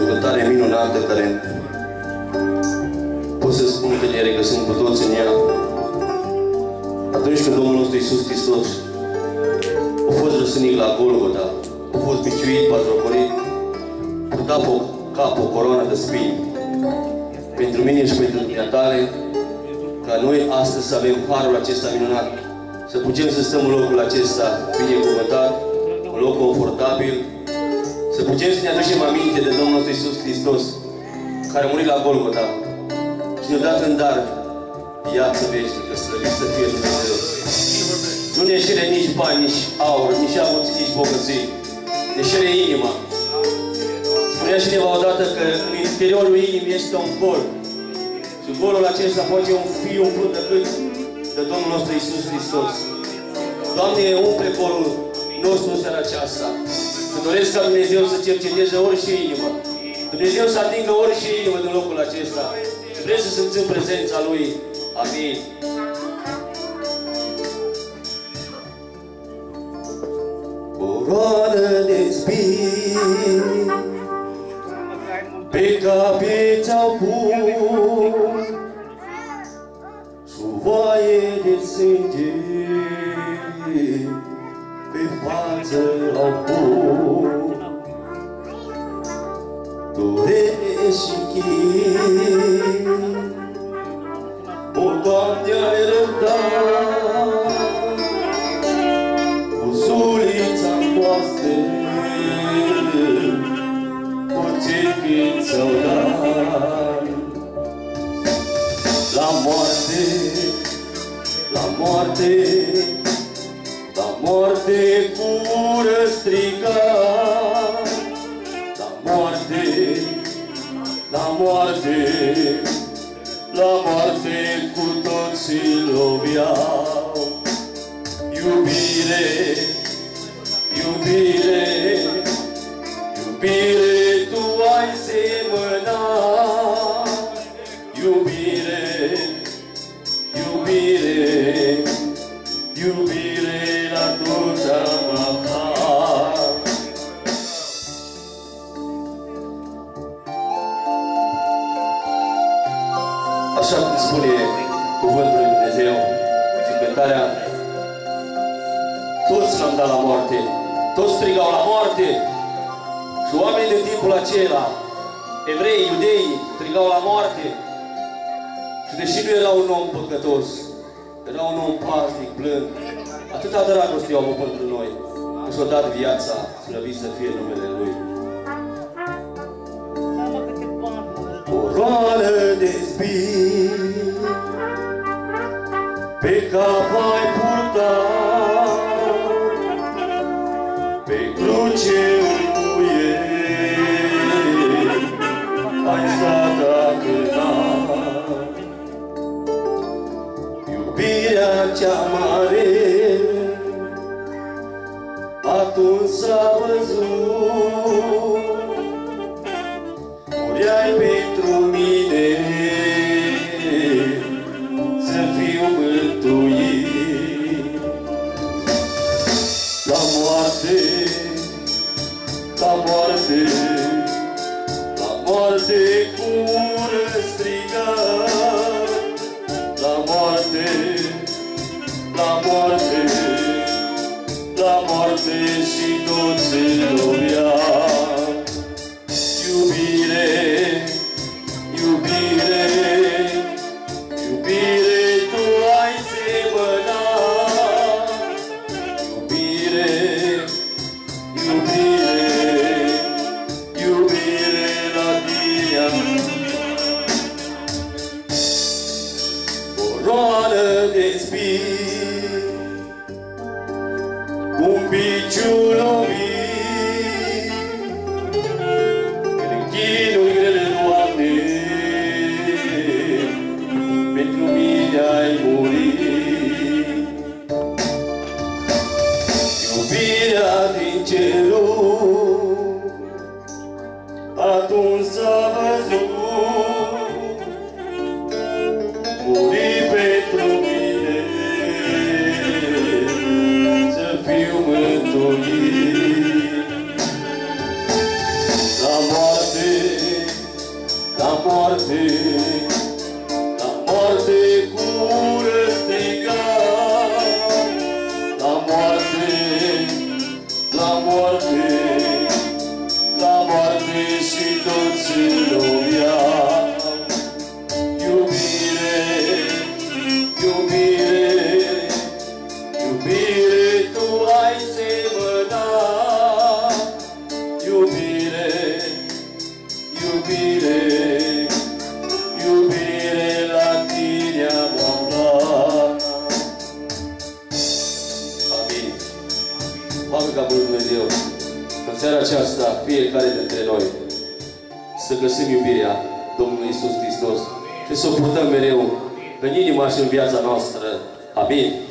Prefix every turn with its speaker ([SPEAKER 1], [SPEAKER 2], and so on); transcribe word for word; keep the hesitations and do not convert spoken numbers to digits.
[SPEAKER 1] cântare minunată care pot să spun că ne regăsim cu toți în ea. Atunci când Domnul nostru Iisus Hristos a fost răsănit la Golgota, a fost biciuit, patrocorit, purta pe cap o coroană de spini pentru mine și pentru dumneatale, ca noi astăzi să avem harul acesta minunat, să putem să stăm în locul acesta binecuvântat, un loc confortabil, să putem să ne aducem aminte de Domnul nostru Iisus Hristos, care a murit la Golgota și ne-a dat în dar viață veșnică, slăvit să fie Dumnezeu. Nu ne șere nici bani, nici aur, nici avuți, nici bogății. Ne șere inima. Spunea cineva odată că în interiorul inimii este un gol. Și golul acesta poate fi umplut decât de Domnul nostru Iisus Hristos. Doamne, umple golul nostru în seara aceasta. Să doresc ca Dumnezeu să cerceteze orice inimă. Dumnezeu să atingă orice inimă din locul acesta. Și vrem să simțim prezența Lui. Amin. Coroană de spini pe cape ți-au pus și o voie de sânge pe față au pus. Durere și chin, o, Doamne, ai răbdat cu sulița noastră, puțin când ți-au dat. La moarte, la moarte, la moarte cură striga, la moarte, la moarte, la moarte cu toții loveau. Iubire, iubire, iubire, tu ai semănat. Iubire, iubire, iubire, la toți am aflat. Așa cum spune cuvântul lui Dumnezeu și cântarea, toți l-am dat la moarte, toți strigau la moarte. Și oamenii din timpul acela, evrei, iudei, strigau la moarte. Și deși nu era un om păcătos, era un om pașnic, blând, atâta dragoste au avut pentru noi, că și-a dat viața, slăvit să fie numele Lui. Coroană de spini pe cap ai purtat, pe cruce încuie ai stat a cântat. Iubirea cea mare atunci s-a văzut, mureai pentru mine să fiu mântuit. La moarte, la moarte, la moarte cură striga, la moarte, la moarte, la moarte și toți se lovea. Iubire, iubire, iubire, tu ai semănat. Iubire, iubire, iubire, la tine am. Coroană de spini cu un biciu lovit, în chinuri grele, Doamne, pentru mine ai murit. Iubirea din cerul atunci s-a văzut, muri pentru mine să fiu mântuit. La moarte, moarte, la moarte cu ură striga, la moarte, la moarte, la moarte și toți în lumea. Iubire, iubire, iubire, tu ai semănat. Iubire, iubire, iubire, la tine am luat. Amin. Oameni ca Bunul Dumnezeu, în seara aceasta, fiecare dintre noi, să găsim iubirea Domnului Iisus Hristos și să o purtăm mereu în inima și în viața noastră. Amin.